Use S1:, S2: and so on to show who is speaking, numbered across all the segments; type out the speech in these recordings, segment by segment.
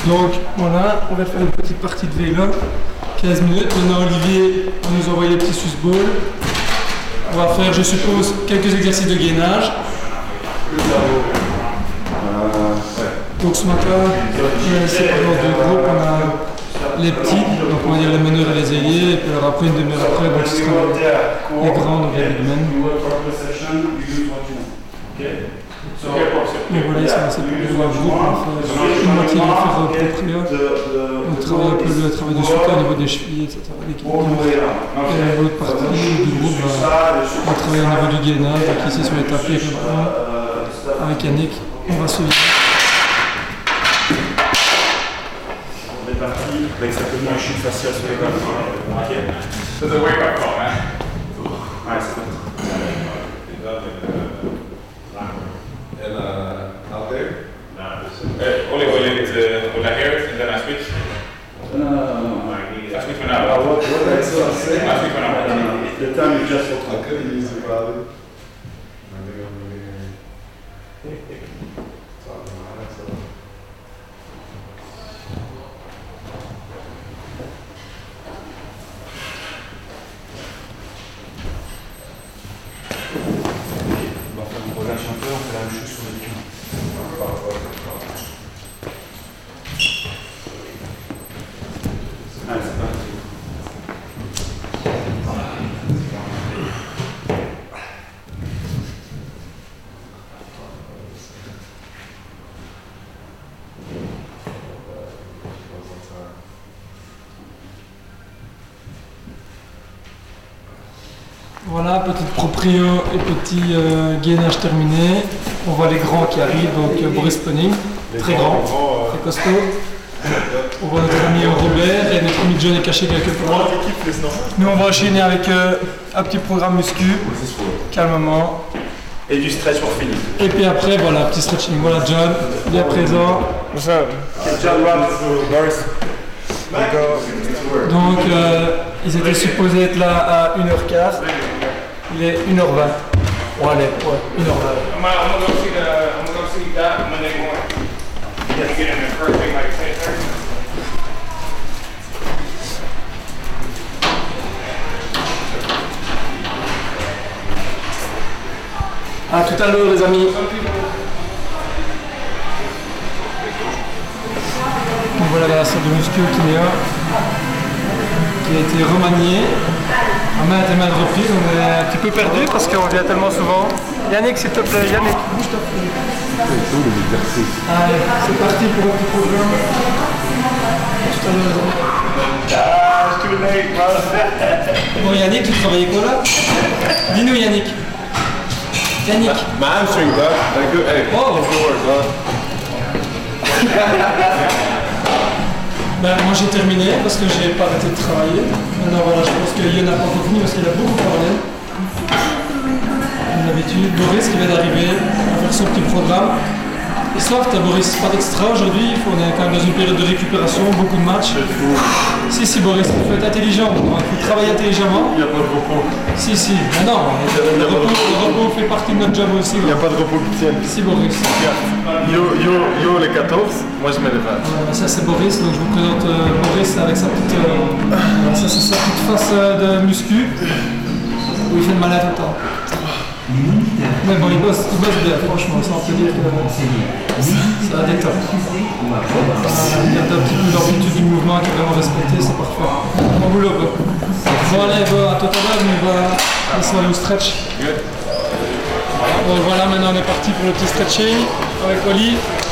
S1: Donc voilà, on va faire une petite partie de vélo, 15 minutes. Maintenant Olivier va nous envoyer les petits Swiss balls. On va faire, je suppose, quelques exercices de gainage. Donc ce matin, on a laissé pendant deux groupes, on a les petits, donc on va dire les meneurs et les ailiers, et puis alors après une demi-heure après, donc ce sera les grands, donc les big men. Et voilà, ici on a ces petits groupes, on va faire une moitié de faire proprio. On travaille un peu le travail de soutien au niveau des chevilles, etc. Et l'autre partie du groupe va travailler au niveau du gainage, donc ici sur les tapis avec Yannick, on va suivre.
S2: On est parti avec simplement un chute facial sur les gars. Ok.
S3: C'est un wake-up call, man.
S2: Ouais, c'est bon.
S3: And out there? Only when I hear it and then I switch.
S2: No.
S3: I switch when I
S2: What I say?
S3: I switch when I
S2: The time is just for
S4: I could use it probably.
S2: On va faire un relâche un peu, on fait la même chose sur le cul. Allez, c'est parti.
S1: Voilà, petite proprio et petit gainage terminé. On voit les grands qui arrivent, donc Boris Punning, très grand, très costaud. On voit notre ami Robert et notre ami John est caché quelque part. Nous on va enchaîner avec un petit programme muscu, calmement.
S2: Et du stretch pour finir.
S1: Et puis après, voilà, petit stretching. Voilà John, bien présent.
S2: John Boris.
S1: Donc ils étaient supposés être là à 1h15. Il est 1h20. Bon allez, ouais, 1h20.
S3: I'm gonna go see that Monday morning. Get in there first thing like 10:30.
S1: À tout à l'heure les amis. Donc voilà la salle de muscu qui est là, qui a été remaniée à maintes et maintes reprises. On est un petit peu perdu parce qu'on vient tellement souvent. Yannick s'il te plaît, Yannick, bouge ta fille. Allez, c'est parti pour un petit programme. À tout à l'heure les amis. Bon Yannick, tu travaillais quoi là? Dis-nous Yannick. Yannick.
S4: My hamstring, dog. Like, hey,
S1: Oh.
S4: it's good work, dog.
S1: Ben, moi j'ai terminé parce que j'ai pas arrêté de travailler. Maintenant voilà, je pense que Yann n'a pas encore fini parce qu'il a beaucoup parlé. Comme d'habitude, Boris qui vient d'arriver à faire son petit programme. Et soif, t'as Boris, pas d'extra aujourd'hui, on est quand même dans une période de récupération, beaucoup de matchs. Si Boris, il faut être intelligent, il faut travailler intelligemment.
S4: Il n'y a pas de repos.
S1: Si, mais non, le repos fait partie de notre job aussi.
S4: Il n'y a pas de repos qui tienne.
S1: Si Boris.
S4: Yo les 14, moi je mets les 20.
S1: Ça c'est Boris, donc je vous présente Boris avec sa petite, ça c'est sa petite face de muscu où il fait le malin tout le temps. Mais bon, il bosse bien, franchement, ça on peut dire que ça détend. Il y a un petit peu l'amplitude du mouvement qui est vraiment respecté, c'est parfait. Bon boulot, quoi. Bon allez, à tout à l'heure, on va essayer le stretch. Bon voilà, maintenant on est parti pour le petit stretching avec Oli.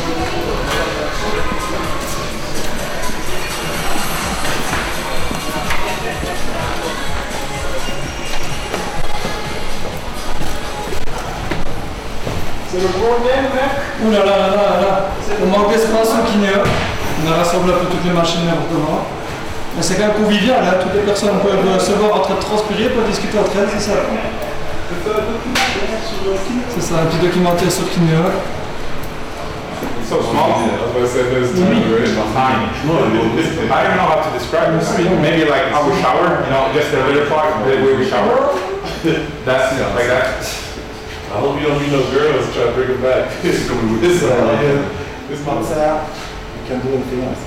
S3: C'est le gros game, mec.
S1: Ouh là. On manque d'espace au kiné. On a rassemblé un peu toutes les machines n'importe comment. Mais c'est quand même convivial, hein. Toutes les personnes peuvent se voir en train de transpirer, peuvent discuter entre elles, c'est ça. C'est ça, un petit documentaire sur le kiné.
S3: It's so small. I was going to say this is tiny. I don't know how to describe this. Maybe like our shower, just the little part, the way we shower. That's like that.
S4: I hope you don't meet no girls trying to bring them back. This my
S5: can do anything else.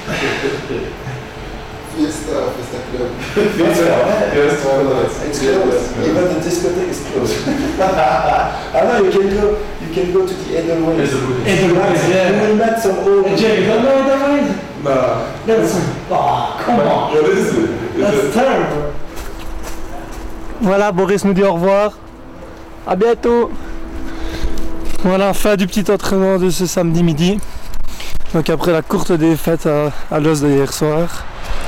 S5: Fiesta Club.
S3: Fiesta
S5: It's closed. Even the discotheque is closed. No, you can go to the Edelweiss.
S1: Edelweiss, yeah.
S5: You will meet some old...
S1: Jay, you don't know Edelweiss?
S5: Nah.
S1: That's... Oh, come on.
S5: What is it?
S1: That's terrible. Voilà, Boris nous dit au revoir. À bientôt. Voilà, fin du petit entraînement de ce samedi midi. Donc après la courte défaite à l'os de hier soir.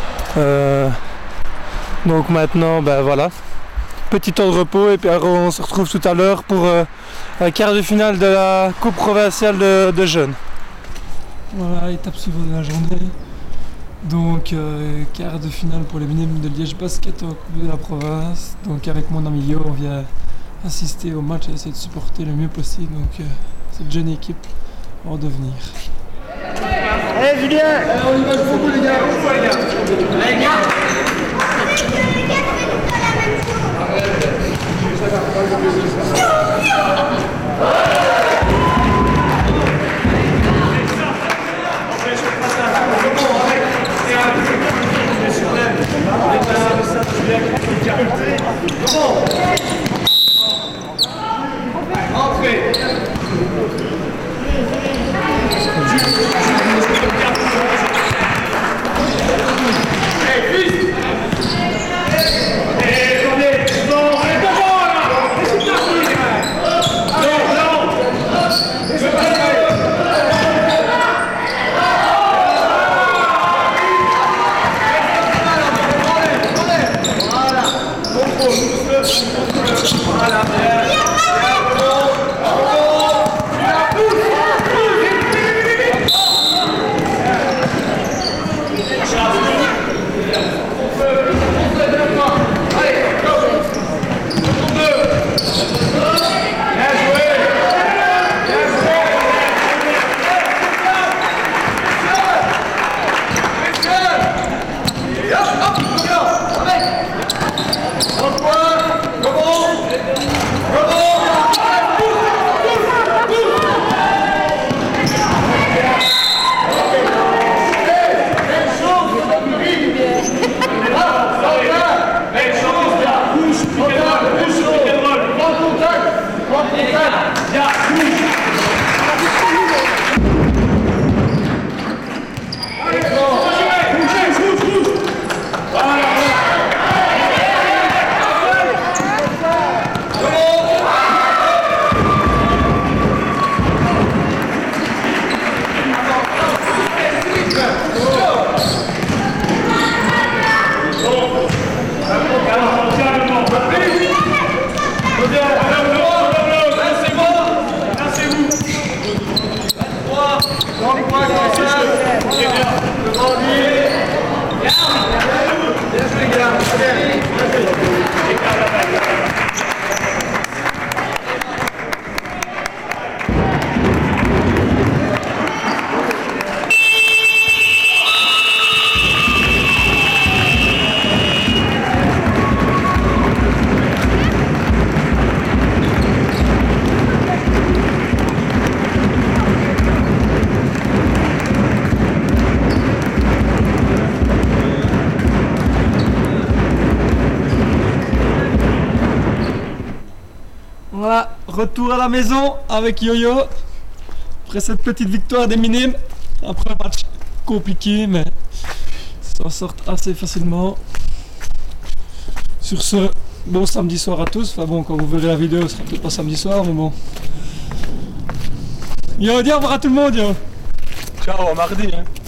S1: Donc maintenant, ben voilà, petit temps de repos et puis alors on se retrouve tout à l'heure pour un quart de finale de la Coupe provinciale de jeunes. Voilà, étape suivante de la journée. Donc quart de finale pour les minimes de Liège Basket en Coupe de la province. Donc avec mon ami Yo, on vient assister au match et essayer de supporter le mieux possible. Donc cette jeune équipe en devenir.
S6: Allez Julien, on y va beaucoup les gars. Les gars.
S1: Voilà, retour à la maison avec Yo-Yo. Après cette petite victoire des minimes. Après un match compliqué, mais ils s'en sortent assez facilement. Sur ce, bon samedi soir à tous. Enfin bon, quand vous verrez la vidéo, ce sera peut-être pas samedi soir, mais bon. Yo, dis au revoir à tout le monde, yo. Ciao, à mardi. Hein.